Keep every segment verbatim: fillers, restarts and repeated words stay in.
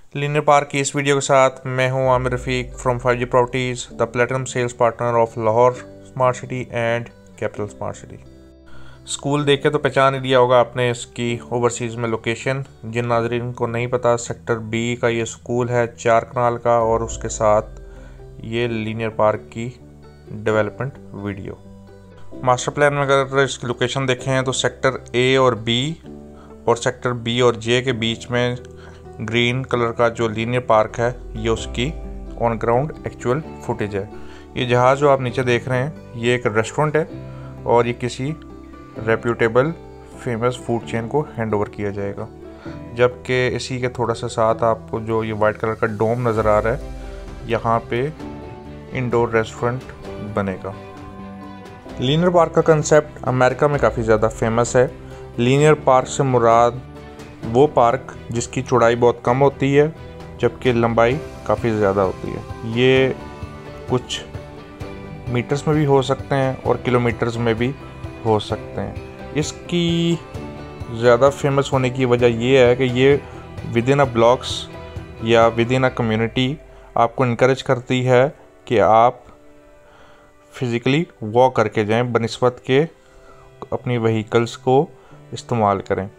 Linear park की इस video के साथ मैं हूं Aamir Rafiq from five G properties, the platinum sales partner of Lahore smart city and capital smart city. School देख के तो पहचान ही लिया होगा आपने इसकी ओवरसीज़ में लोकेशन। जिन नाजरीन को नहीं पता, सेक्टर बी का ये स्कूल है, चार कनाल का, और उसके साथ ये लीनियर पार्क की डेवलपमेंट वीडियो। मास्टर प्लान में अगर इसकी लोकेशन देखें तो सेक्टर ए और बी और सेक्टर बी और जे के बीच में ग्रीन कलर का जो लीनियर पार्क है, ये उसकी ऑन ग्राउंड एक्चुअल फुटेज है। ये जहाज़ जो आप नीचे देख रहे हैं, ये एक रेस्टोरेंट है और ये किसी रेप्यूटेबल फेमस फूड चेन को हैंड ओवर किया जाएगा। जबकि इसी के थोड़ा सा साथ आपको जो ये वाइट कलर का डोम नज़र आ रहा है, यहाँ पे इंडोर रेस्टोरेंट बनेगा। लीनियर पार्क का कंसेप्ट अमेरिका में काफ़ी ज़्यादा फेमस है। लीनियर पार्क से मुराद वो पार्क जिसकी चौड़ाई बहुत कम होती है जबकि लंबाई काफ़ी ज़्यादा होती है। ये कुछ मीटर्स में भी हो सकते हैं और किलोमीटर्स में भी हो सकते हैं। इसकी ज़्यादा फेमस होने की वजह ये है कि ये विद इन अ ब्लॉक्स या विद इन अ कम्युनिटी आपको इनकरेज करती है कि आप फिज़िकली वॉक करके जाएं बनिस्बत के अपनी व्हीकल्स को इस्तेमाल करें।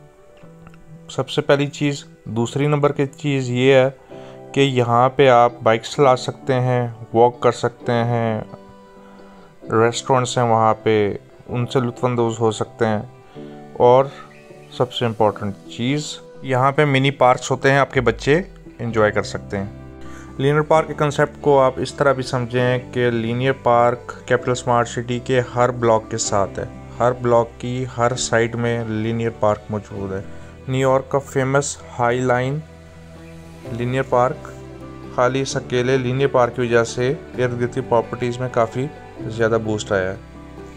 सबसे पहली चीज़। दूसरी नंबर की चीज़ ये है कि यहाँ पे आप बाइक चला सकते हैं, वॉक कर सकते हैं, रेस्टोरेंट्स हैं वहाँ पे, उनसे लुत्फ़अंदोज़ हो सकते हैं। और सबसे इम्पोर्टेंट चीज़, यहाँ पे मिनी पार्क्स होते हैं, आपके बच्चे एंजॉय कर सकते हैं। लीनियर पार्क के कंसेप्ट को आप इस तरह भी समझें कि linear park capital smart city के हर ब्लॉक के साथ है। हर ब्लॉक की हर साइड में लीनियर पार्क मौजूद है। न्यूयॉर्क का famous high line linear park खाली इस अकेले लीनियर पार्क की वजह से इर्द गिर्द की प्रॉपर्टीज़ में काफ़ी ज़्यादा बूस्ट आया है।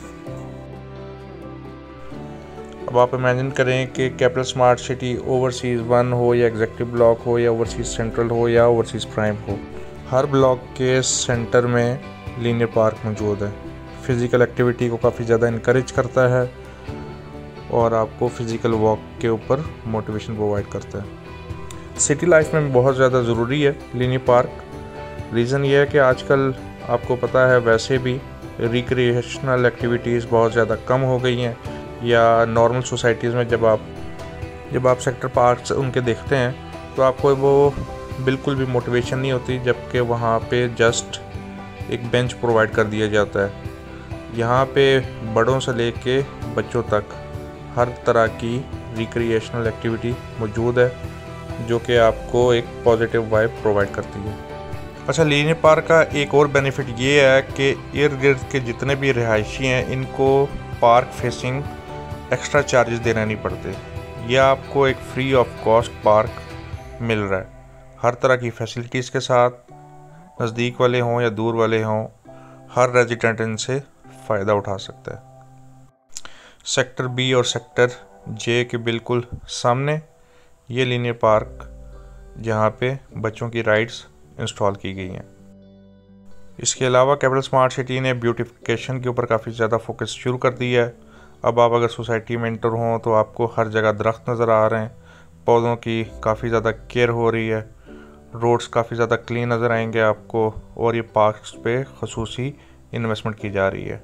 अब आप इमेजिन करें कि capital smart city overseas one हो या एग्जेक्टिव ब्लॉक हो या ओवरसीज़ सेंट्रल हो या ओवरसीज़ प्राइम हो, हर ब्लॉक के सेंटर में लीनियर पार्क मौजूद है। फ़िज़िकल एक्टिविटी को काफ़ी ज़्यादा इनकरेज करता है और आपको फ़िज़िकल वॉक के ऊपर मोटिवेशन प्रोवाइड करता है। सिटी लाइफ में बहुत ज़्यादा ज़रूरी है लीनियर पार्क। रीज़न ये है कि आजकल आपको पता है वैसे भी रिक्रिएशनल एक्टिविटीज़ बहुत ज़्यादा कम हो गई हैं, या नॉर्मल सोसाइटीज़ में जब आप जब आप सेक्टर पार्क्स उनके देखते हैं तो आपको वो बिल्कुल भी मोटिवेशन नहीं होती, जबकि वहाँ पे जस्ट एक बेंच प्रोवाइड कर दिया जाता है। यहाँ पे बड़ों से लेके बच्चों तक हर तरह की रिक्रिएशनल एक्टिविटी मौजूद है जो कि आपको एक पॉजिटिव वाइब प्रोवाइड करती है। अच्छा, लीनियर पार्क का एक और बेनिफिट ये है कि इर्द गिर्द के जितने भी रिहायशी हैं, इनको पार्क फेसिंग एक्स्ट्रा चार्जेस देना नहीं पड़ते। यह आपको एक फ्री ऑफ कॉस्ट पार्क मिल रहा है, हर तरह की फैसिलिटीज़ के साथ। नज़दीक वाले हों या दूर वाले हों, हर रेजिडेंट इनसे फ़ायदा उठा सकता है। सेक्टर बी और सेक्टर जे के बिल्कुल सामने ये लीनियर पार्क, जहाँ पे बच्चों की राइड्स इंस्टॉल की गई हैं। इसके अलावा कैपिटल स्मार्ट सिटी ने ब्यूटिफिकेशन के ऊपर काफ़ी ज़्यादा फोकस शुरू कर दिया है। अब आप अगर सोसाइटी में इंटर हों तो आपको हर जगह दरख्त नज़र आ रहे हैं, पौधों की काफ़ी ज़्यादा केयर हो रही है, रोड्स काफ़ी ज़्यादा क्लीन नज़र आएंगे आपको, और ये पार्क्स पे ख़ुसूसी इन्वेस्टमेंट की जा रही है।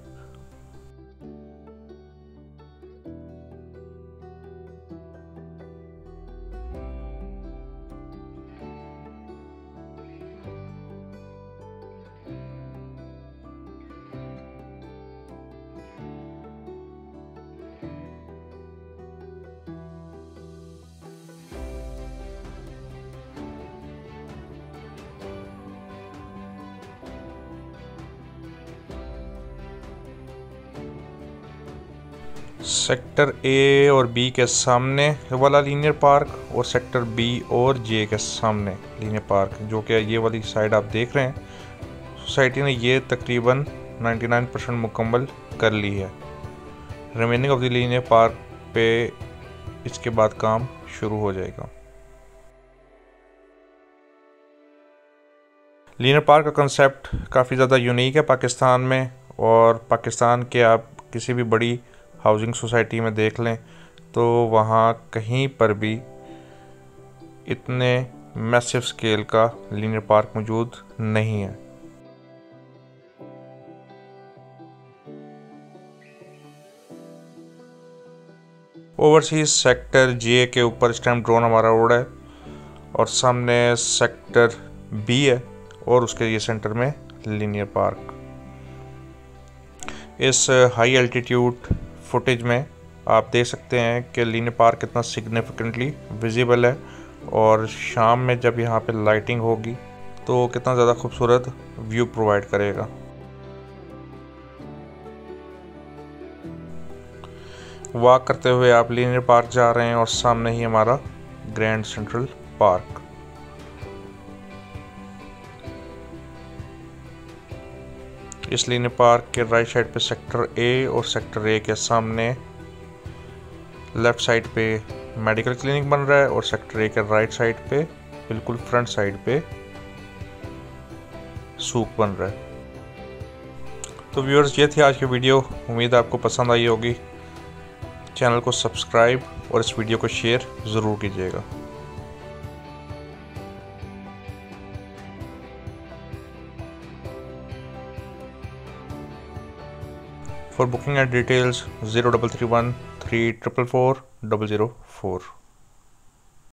सेक्टर ए और बी के सामने वाला लीनियर पार्क और सेक्टर बी और जे के सामने लीनियर पार्क, जो कि ये वाली साइड आप देख रहे हैं, सोसाइटी ने ये तकरीबन निन्यानवे परसेंट मुकम्मल कर ली है। Remaining of the linear park पे इसके बाद काम शुरू हो जाएगा। लीनियर पार्क का कंसेप्ट काफ़ी ज़्यादा यूनिक है पाकिस्तान में, और पाकिस्तान के आप किसी भी बड़ी हाउसिंग सोसाइटी में देख लें तो वहाँ कहीं पर भी इतने मैसिव स्केल का लीनियर पार्क मौजूद नहीं है। ओवरसीज सेक्टर जे के ऊपर इस टाइम ड्रोन हमारा उड़ा है और सामने सेक्टर बी है और उसके ये सेंटर में लीनियर पार्क। इस हाई एल्टीट्यूड फुटेज में आप देख सकते हैं कि लीनियर पार्क कितना सिग्निफिकेंटली विजिबल है और शाम में जब यहाँ पे लाइटिंग होगी तो कितना ज़्यादा खूबसूरत व्यू प्रोवाइड करेगा। वॉक करते हुए आप लीनियर पार्क जा रहे हैं और सामने ही हमारा ग्रैंड सेंट्रल पार्क। इस लीनियर पार्क के राइट साइड पे सेक्टर ए और सेक्टर ए के सामने लेफ्ट साइड पे मेडिकल क्लिनिक बन रहा है और सेक्टर ए के राइट साइड पे बिल्कुल फ्रंट साइड पे सूक बन रहा है। तो व्यूअर्स, ये थी आज की वीडियो। उम्मीद आपको पसंद आई होगी। चैनल को सब्सक्राइब और इस वीडियो को शेयर ज़रूर कीजिएगा। For booking and details, zero double three one three four four four double zero four.